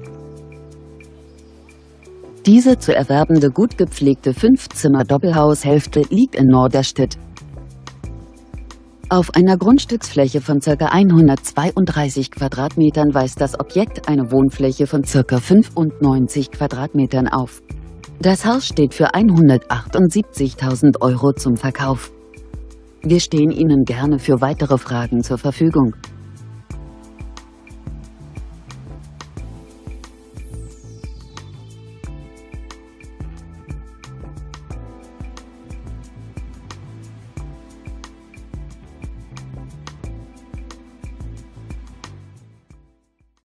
Diese zu erwerbende gut gepflegte 5-Zimmer-Doppelhaushälfte liegt in Norderstedt. Auf einer Grundstücksfläche von ca. 132 Quadratmetern weist das Objekt eine Wohnfläche von ca. 95 Quadratmetern auf. Das Haus steht für 178.000 € zum Verkauf. Wir stehen Ihnen gerne für weitere Fragen zur Verfügung.